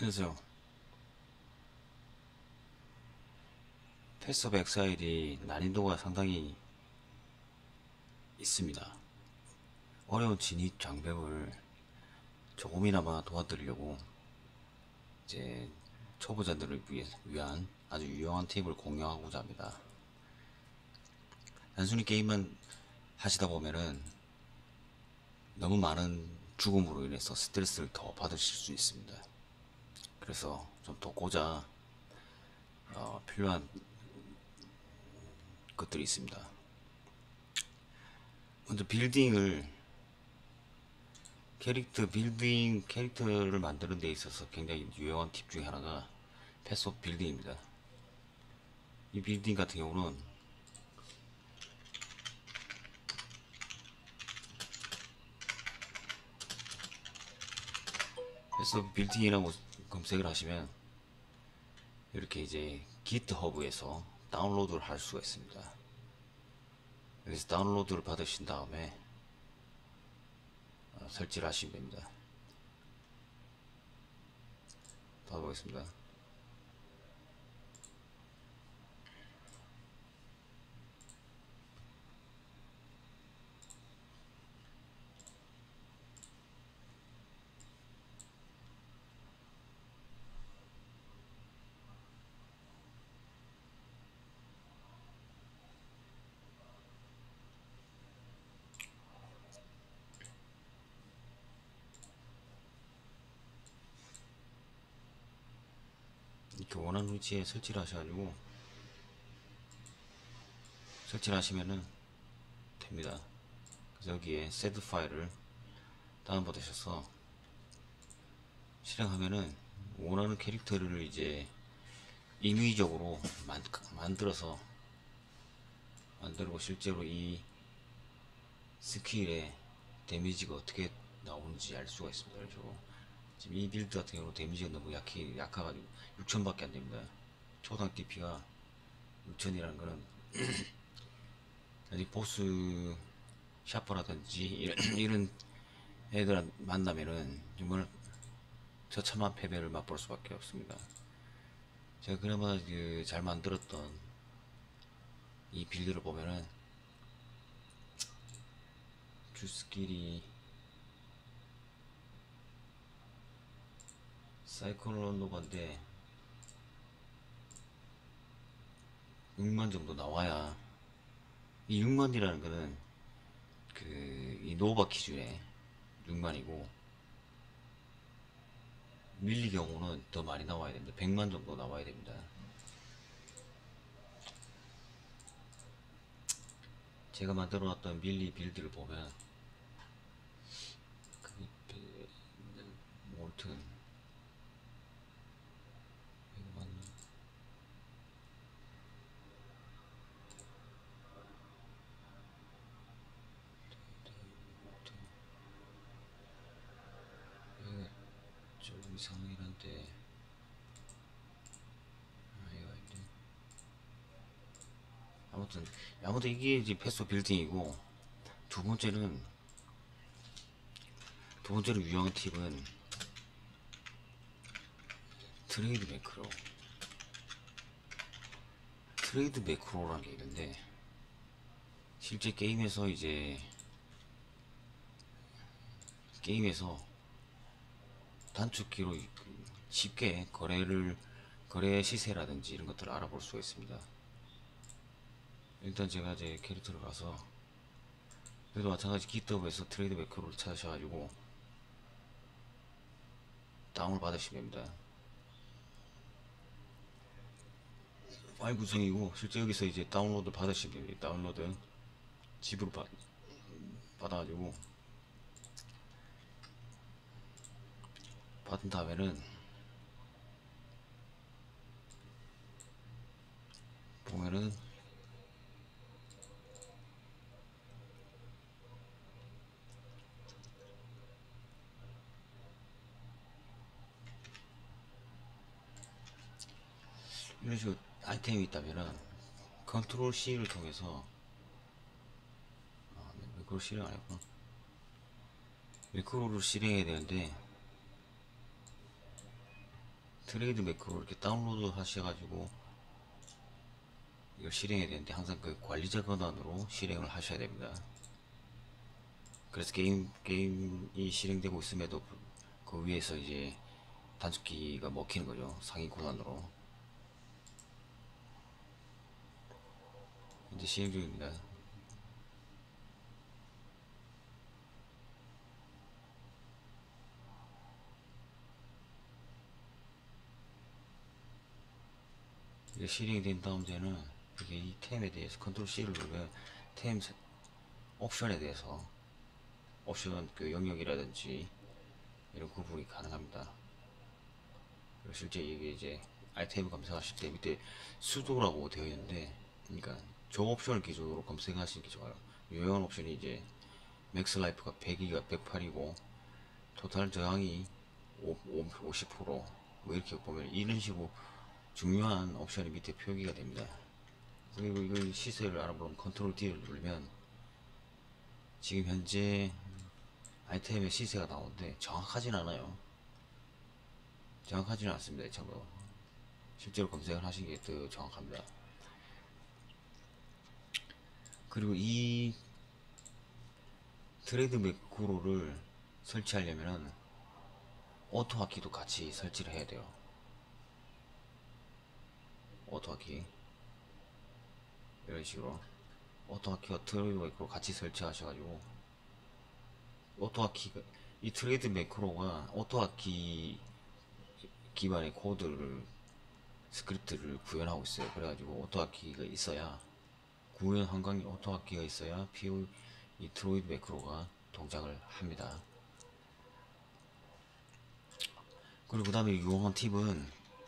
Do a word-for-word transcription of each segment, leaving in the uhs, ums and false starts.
안녕하세요. 패스 오브 엑사일이 난이도가 상당히 있습니다. 어려운 진입 장벽을 조금이나마 도와드리려고 이제 초보자들을 위해, 위한 아주 유용한 팁을 공유하고자 합니다. 단순히 게임만 하시다 보면은 너무 많은 죽음으로 인해서 스트레스를 더 받으실 수 있습니다. 그래서 좀 돕고자 어, 필요한 것들이 있습니다. 먼저 빌딩을 캐릭터 빌딩 캐릭터를 만드는 데 있어서 굉장히 유용한 팁 중에 하나가 패스 오브 빌딩입니다. 이 빌딩 같은 경우는 패스 오브 빌딩이라고 검색을 하시면 이렇게 이제 기트허브에서 다운로드를 할 수가 있습니다. 여기서 다운로드를 받으신 다음에 어, 설치를 하시면 됩니다. 받아보겠습니다. 이렇게 원하는 위치에 설치를 하셔가지고 설치를 하시면은 됩니다. 그래서 여기에 세드 파일을 다운받으셔서 실행하면은 원하는 캐릭터를 이제 임의적으로 만, 만들어서 만들고 실제로 이 스킬의 데미지가 어떻게 나오는지 알 수가 있습니다. 그래서 지금 이 빌드 같은 경우는 데미지가 너무 약해, 약해가지고 육천밖에 안 됩니다. 초당 디피가 육천이라는 거는 아직 보스 샤퍼라든지 이런, 이런 애들 만나면은 정말 처참한 패배를 맛볼 수밖에 없습니다. 제가 그나마 그 잘 만들었던 이 빌드를 보면은 주 스킬이 사이클론 노바인데 육만 정도 나와야, 이 육만이라는 거는 그 이 노바 기준에 육만이고 밀리 경우는 더 많이 나와야 됩니다. 백만 정도 나와야 됩니다. 제가 만들어 놨던 밀리 빌드를 보면 그 몰튼 백만 좀 이상하긴 한데, 아, 이거 아닌데. 아무튼 아무튼 이게 이제 패스 빌딩이고, 두 번째는 두 번째로 유용한 팁은 트레이드 매크로. 트레이드 매크로라는 게 있는데, 실제 게임에서 이제 게임에서 단축키로 쉽게 거래를 거래 시세라든지 이런 것들을 알아볼 수가 있습니다. 일단 제가 제 캐릭터를 가서, 그래도 마찬가지 기트허브에서 트레이드 매크로를 찾으셔가지고 다운을 받으시면 됩니다. 파일 구성이고 실제 여기서 이제 다운로드 받으시면 됩니다. 다운로드 집으로 받, 받아가지고 받은 다음에는 보면은 이런 식으로 아이템이 있다면은 컨트롤 C를 통해서, 아, 매크로 실행 안 했구나. 매크로를 실행해야 되는데 트레이드 매크로 이렇게 다운로드 하셔가지고 이걸 실행해야 되는데 항상 그 관리자 권한으로 실행을 하셔야 됩니다. 그래서 게임 게임이 실행되고 있음에도 그 위에서 이제 단축키가 먹히는 거죠. 상위 권한으로. 이제 실행 중입니다. 이제 실행이 된 다음에는 이게 이 템에 대해서 컨트롤 C를 누르면 템 옵션에 대해서 옵션 그 영역이라든지 이런 구분이 가능합니다. 그리고 실제 이게 이제 아이템 검색하실 때 밑에 수도라고 되어 있는데, 그러니까 저 옵션을 기준으로 검색하시는 게 좋아요. 유용한 옵션이 이제 맥스 라이프가 백이가 백팔이고 토탈 저항이 오십 퍼센트 뭐 이렇게 보면 이런 식으로 중요한 옵션이 밑에 표기가 됩니다. 그리고 이거 시세를 알아보면 컨트롤 D를 누르면 지금 현재 아이템의 시세가 나오는데 정확하진 않아요. 정확하지는 않습니다. 참고로 실제로 검색을 하신 게 더 정확합니다. 그리고 이 트레이드 매크로를 설치하려면은 오토하키도 같이 설치를 해야 돼요. 오토하키 이런 식으로 오토하키와 트레이드 매크로 같이 설치하셔가지고 오토하키가 이 트레이드 매크로가 오토하키 기반의 코드를 스크립트를 구현하고 있어요. 그래가지고 오토하키가 있어야 구현 한강이 오토하키가 있어야 피오 이 트레이드 매크로가 동작을 합니다. 그리고 그 다음에 유용한 팁은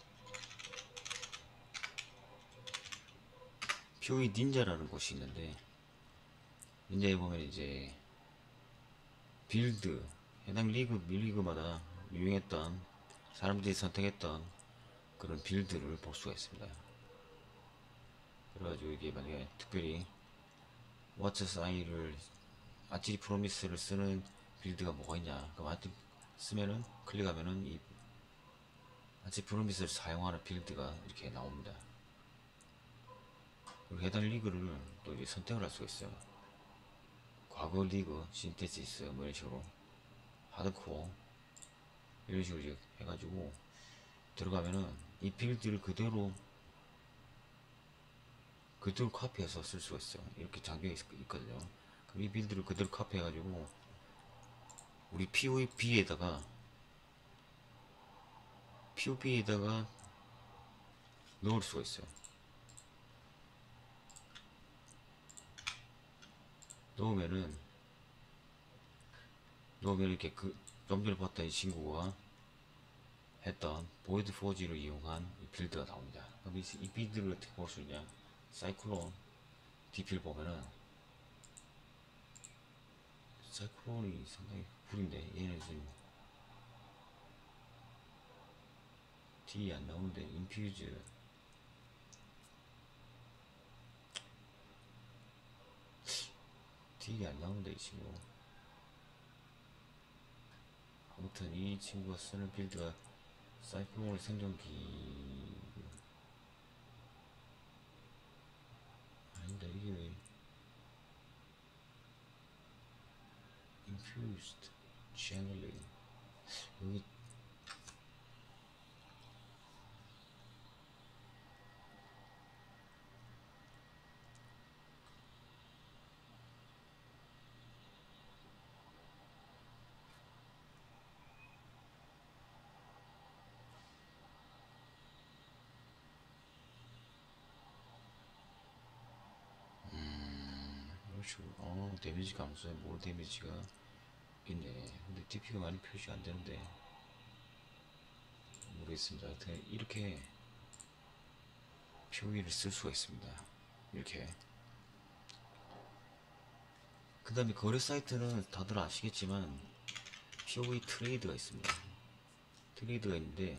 피오이 닌자라는 곳이 있는데, 닌자에 보면 이제 빌드 해당 리그 밀리그마다 유행했던 사람들이 선택했던 그런 빌드를 볼 수가 있습니다. 그래가지고 이게 만약에 특별히 워처스 아이를 아찌리 프로미스를 쓰는 빌드가 뭐가 있냐, 그럼 아찌 쓰면은 클릭하면은 이 아찌리 프로미스를 사용하는 빌드가 이렇게 나옵니다. 그리고 해당 리그를 또 이제 선택을 할 수가 있어요. 과거 리그, 신테시스 뭐 이런 식으로 하드코어 이런 식으로 이제 해가지고 들어가면은 이 빌드를 그대로 그대로 카피해서 쓸 수가 있어요. 이렇게 장비가 있, 있거든요. 그럼 이 빌드를 그대로 카피해가지고 우리 피오비에다가 피오비에다가 넣을 수가 있어요. 넣으면은 넣으면 이렇게 그 좀 전에 봤던 이 친구가 했던 보이드 포지를 이용한 이 빌드가 나옵니다. 그럼 이, 이 빌드를 어떻게 볼 수 있냐? 사이클론 디피를 보면은 사이클론이 상당히 구린데 얘는 지금 딜이 안 나오는데 인퓨즈 딜이 안 나오는데 이 친구. 아무튼 이 친구가 쓰는 빌드가 사이클론의 생존기 아닌데 이게 왜 infused channeling 여기 어 데미지 감소에 more 데미지가 있네. 근데 디피가 많이 표시 안 되는데 모르겠습니다. 이렇게 피오이를 쓸 수가 있습니다. 이렇게. 그 다음에 거래 사이트는 다들 아시겠지만 피오이 트레이드가 있습니다. 트레이드가 있는데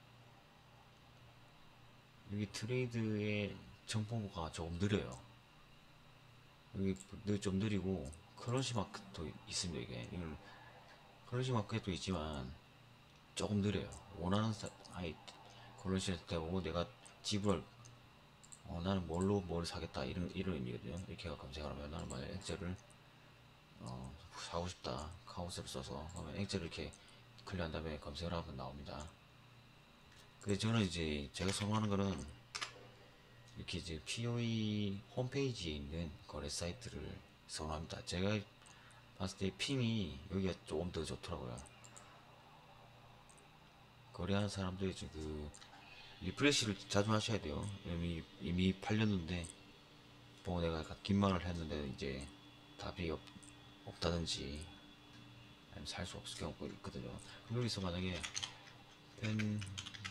여기 트레이드의 정보가 조금 느려요. 여기 좀 느리고 커런시 마켓도 있습니다. 이게 커런시 마켓도 있지만 조금 느려요. 원하는 사, 아이 컬러시에서 해보고 내가 집을 어, 나는 뭘로 뭘 사겠다 이런 이런 의미거든요. 이렇게 검색을 하면 나는 만약 액자를 어, 사고 싶다 카우스를 써서 그러면 액자를 이렇게 클릭한 다음에 검색을 하면 나옵니다. 근데 저는 이제 제가 선호하는 거는 이렇게 이제 피오이 홈페이지에 있는 거래 사이트를 선호합니다. 제가 봤을 때 핑이 여기가 조금 더 좋더라고요. 거래하는 사람들이 지금 그 리프레시를 자주 하셔야 돼요. 이미 이미 팔렸는데 뭐 내가 긴 말을 했는데 이제 답이 없, 없다든지 아니면 살 수 없을 경우가 있거든요. 그럼 여기서 만약에 펜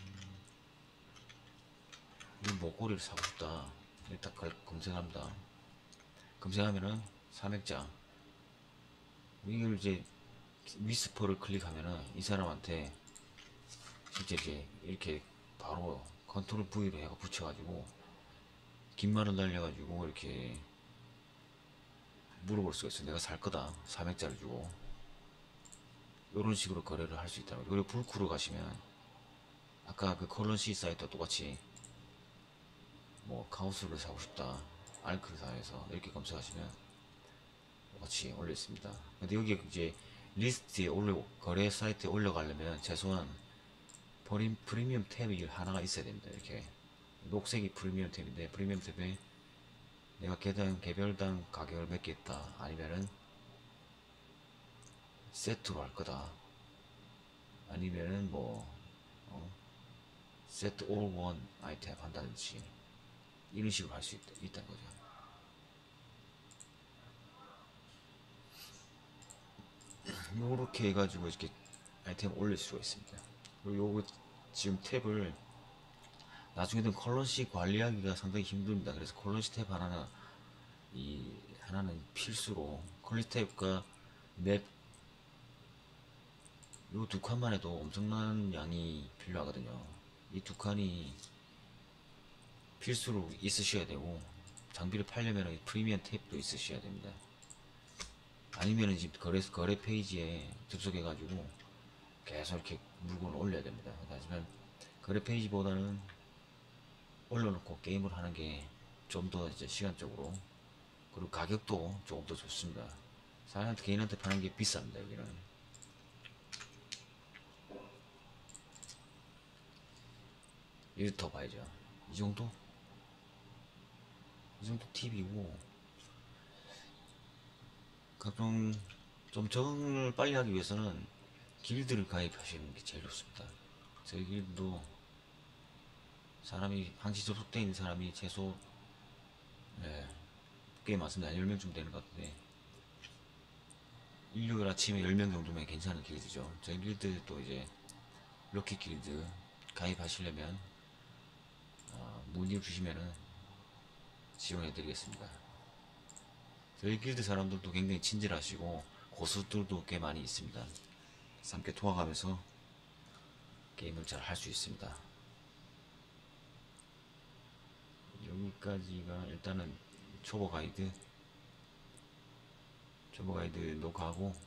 이 목걸이를 사고 싶다. 일단 검색합니다. 검색하면은 삼액자 이걸 이제 위스퍼를 클릭하면은 이 사람한테 실제 이제 이렇게 바로 컨트롤 V로 해가 붙여가지고 긴 말을 날려가지고 이렇게 물어볼 수가 있어요. 내가 살 거다. 삼액자를 주고 이런 식으로 거래를 할 수 있다. 그리고 불크로 가시면 아까 그 컬러시 사이트와 똑같이 뭐 카우스를 사고 싶다. 알크사에서 이렇게 검색하시면 똑같이 올려 있습니다. 근데 여기 이제 리스트에 올려 거래 사이트에 올려가려면 최소한 프리, 프리미엄 탭이 하나가 있어야 됩니다. 이렇게 녹색이 프리미엄 탭인데 프리미엄 탭에 내가 개당 개별당 가격을 맺겠다 아니면은 세트로 할 거다 아니면은 뭐 어, 세트 올 원 아이템 한다든지 이런 식으로 할 수 있다는 거죠. 요렇게 해가지고 이렇게 아이템 올릴 수가 있습니다. 그리고 요거 지금 탭을 나중에는 컬러시 관리하기가 상당히 힘듭니다. 그래서 컬러시 탭 하나는 이 하나는 필수로 컬러시 탭과 맵 요 두 칸만 해도 엄청난 양이 필요하거든요. 이 두 칸이 필수로 있으셔야 되고 장비를 팔려면 프리미엄 탭도 있으셔야 됩니다. 아니면 지금 거래, 거래 페이지에 접속해가지고 계속 이렇게 물건을 올려야 됩니다. 하지만 거래 페이지보다는 올려놓고 게임을 하는 게 좀 더 이제 시간적으로 그리고 가격도 조금 더 좋습니다. 사람한테 개인한테 파는 게 비쌉니다. 여기는 이거 더 봐야죠. 이 정도? 이 정도 팁이고 각종 좀 적응을 빨리 하기 위해서는 길드를 가입하시는 게 제일 좋습니다. 저희 길드도 사람이 항시 접속되어 있는 사람이 최소 네, 꽤 많습니다. 열 명쯤 되는 것 같은데 일요일 아침에 열 명 정도면 괜찮은 길드죠. 저희 길드도 이제 럭키 길드 가입하시려면 어, 문의 주시면은 지원해 드리겠습니다. 저희 길드 사람들도 굉장히 친절하시고 고수들도 꽤 많이 있습니다. 함께 통화하면서 게임을 잘 할 수 있습니다. 여기까지가 일단은 초보 가이드 초보 가이드 녹화하고